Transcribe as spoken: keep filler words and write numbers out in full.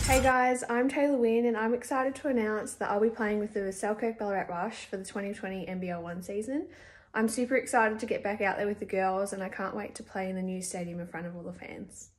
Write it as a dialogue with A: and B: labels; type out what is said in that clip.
A: Hey guys, I'm Taylah Wynne and I'm excited to announce that I'll be playing with the Selkirk Ballarat Rush for the twenty twenty N B L one season. I'm super excited to get back out there with the girls and I can't wait to play in the new stadium in front of all the fans.